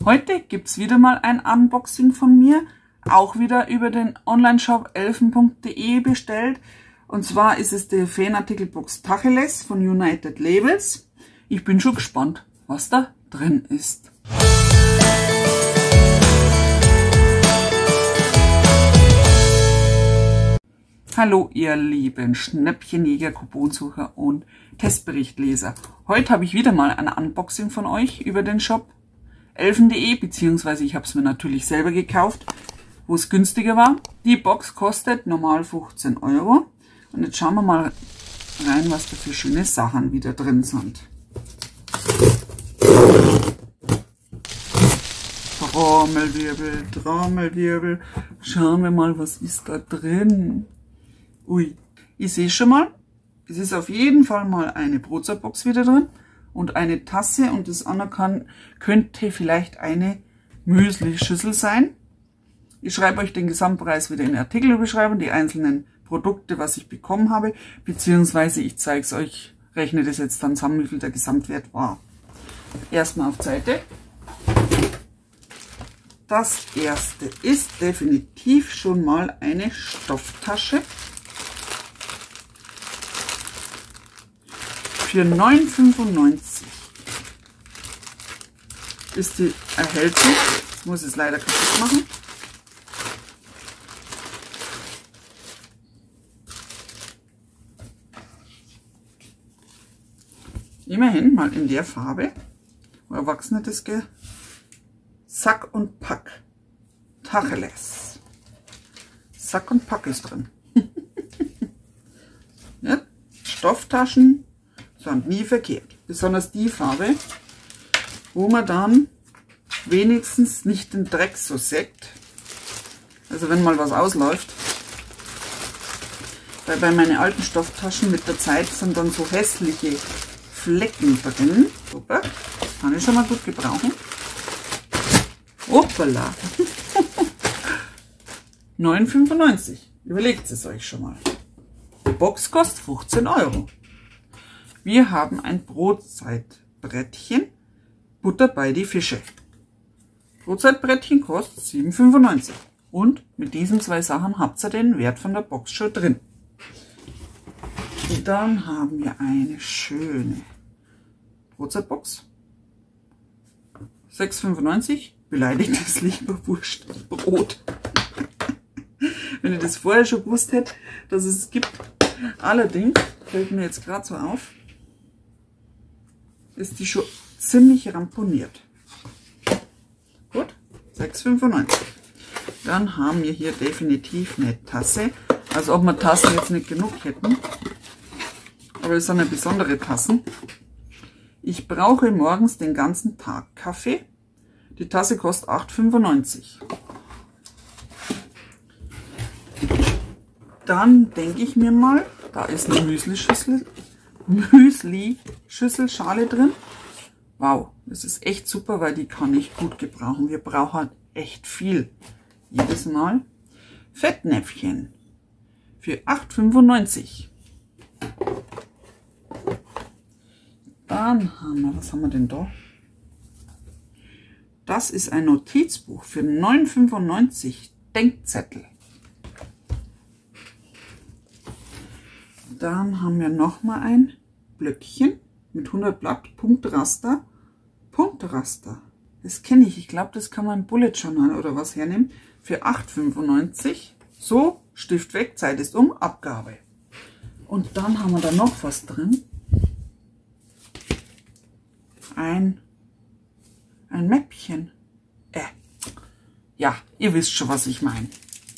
Heute gibt es wieder mal ein Unboxing von mir, auch wieder über den Online-Shop elfen.de bestellt. Und zwar ist es die Fanartikelbox Tacheles von United Labels. Ich bin schon gespannt, was da drin ist. Hallo ihr lieben Schnäppchenjäger, Couponsucher und Testberichtleser. Heute habe ich wieder mal ein Unboxing von euch über den Shop elfen.de, beziehungsweise ich habe es mir natürlich selber gekauft, wo es günstiger war. Die Box kostet normal 15 €. Und jetzt schauen wir mal rein, was da für schöne Sachen wieder drin sind. Trommelwirbel, Trommelwirbel. Schauen wir mal, was ist da drin. Ui, ich sehe schon mal, es ist auf jeden Fall mal eine Brotzeitbox wieder drin und eine Tasse, und das andere könnte vielleicht eine Müsli-Schüssel sein. Ich schreibe euch den Gesamtpreis wieder in der Artikelbeschreibung, die einzelnen Produkte, was ich bekommen habe, beziehungsweise ich zeige es euch, rechne das jetzt dann zusammen, wie viel der Gesamtwert war. Erstmal auf Seite. Das erste ist definitiv schon mal eine Stofftasche. Für 9,95 ist die erhältlich. Ich muss es leider kaputt machen. Immerhin mal in der Farbe, wo Erwachsene das Sack und Pack. Tacheles. Sack und Pack ist drin. Ja, Stofftaschen sind nie verkehrt. Besonders die Farbe, wo man dann wenigstens nicht den Dreck so sägt. Also wenn mal was ausläuft. Weil bei meinen alten Stofftaschen mit der Zeit sind dann so hässliche Flecken drin. Super, kann ich schon mal gut gebrauchen. Hoppala. 9,95 €. Überlegt es euch schon mal. Die Box kostet 15 €. Wir haben ein Brotzeitbrettchen, Butter bei die Fische. Brotzeitbrettchen kostet 7,95 €. Und mit diesen zwei Sachen habt ihr den Wert von der Box schon drin. Und dann haben wir eine schöne Brotzeitbox. 6,95 €. Beleidigtes Leberwurstbrot. Wenn ihr das vorher schon gewusst hättet, dass es gibt. Allerdings fällt mir jetzt gerade so auf, ist die schon ziemlich ramponiert. Gut, 6,95 €. Dann haben wir hier definitiv eine Tasse. Als ob wir Tassen jetzt nicht genug hätten. Aber es sind ja besondere Tassen. Ich brauche morgens den ganzen Tag Kaffee. Die Tasse kostet 8,95 €. Dann denke ich mir mal, da ist eine Müsli-Schüsselschale drin. Wow, das ist echt super, weil die kann ich gut gebrauchen. Wir brauchen echt viel jedes Mal. Fettnäpfchen für 8,95 €. Dann haben wir, was haben wir denn da? Das ist ein Notizbuch für 9,95 €. Denkzettel. Dann haben wir noch mal ein Blöckchen mit 100 Blatt, Punktraster. Punktraster. Das kenne ich. Ich glaube, das kann man im Bullet Journal oder was hernehmen. Für 8,95 €. So, Stift weg, Zeit ist um, Abgabe. Und dann haben wir da noch was drin. Ein Mäppchen. Ja, ihr wisst schon, was ich meine.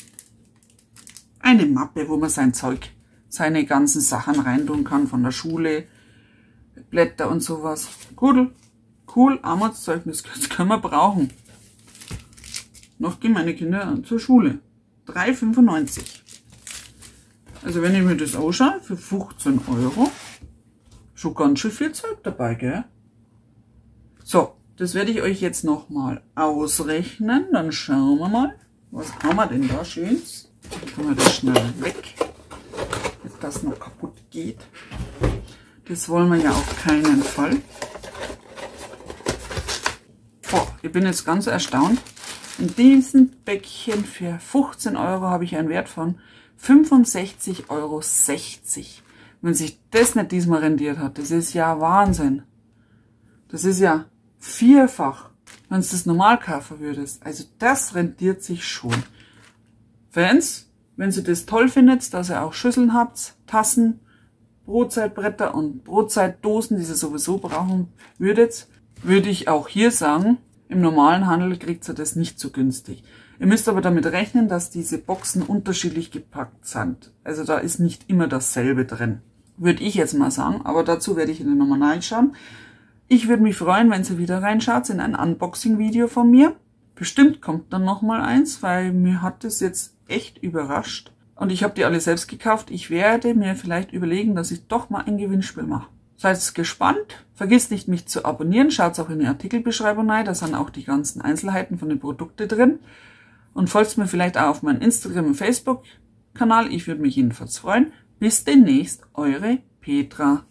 Eine Mappe, wo man sein Zeug, seine ganzen Sachen reintun kann von der Schule, Blätter und sowas. Cool, Armutszeugnis, das können wir brauchen. Noch gehen meine Kinder zur Schule. 3,95 €. Also wenn ich mir das anschaue, für 15 €, schon ganz schön viel Zeug dabei, gell? So, das werde ich euch jetzt nochmal ausrechnen. Dann schauen wir mal, was haben wir denn da Schönes. Dann tun wir das schnell weg, dass das noch kaputt geht. Das wollen wir ja auf keinen Fall. Boah, ich bin jetzt ganz erstaunt. In diesem Päckchen für 15 Euro habe ich einen Wert von 65,60 Euro. Wenn sich das nicht diesmal rendiert hat, das ist ja Wahnsinn. Das ist ja vierfach, wenn du das normal kaufen würdest. Also das rentiert sich schon. Fans, wenn ihr das toll findet, dass ihr auch Schüsseln habt, Tassen, Brotzeitbretter und Brotzeitdosen, die ihr sowieso brauchen würdet, würde ich auch hier sagen, im normalen Handel kriegt ihr das nicht so günstig. Ihr müsst aber damit rechnen, dass diese Boxen unterschiedlich gepackt sind. Also da ist nicht immer dasselbe drin. Würde ich jetzt mal sagen, aber dazu werde ich in der Nummer reinschauen. Ich würde mich freuen, wenn ihr wieder reinschaut in ein Unboxing-Video von mir. Bestimmt kommt dann nochmal eins, weil mir hat das jetzt echt überrascht. Und ich habe die alle selbst gekauft. Ich werde mir vielleicht überlegen, dass ich doch mal ein Gewinnspiel mache. Seid gespannt. Vergisst nicht, mich zu abonnieren. Schaut auch in die Artikelbeschreibung rein. Da sind auch die ganzen Einzelheiten von den Produkten drin. Und folgt mir vielleicht auch auf meinen Instagram- und Facebook-Kanal. Ich würde mich jedenfalls freuen. Bis demnächst, eure Petra.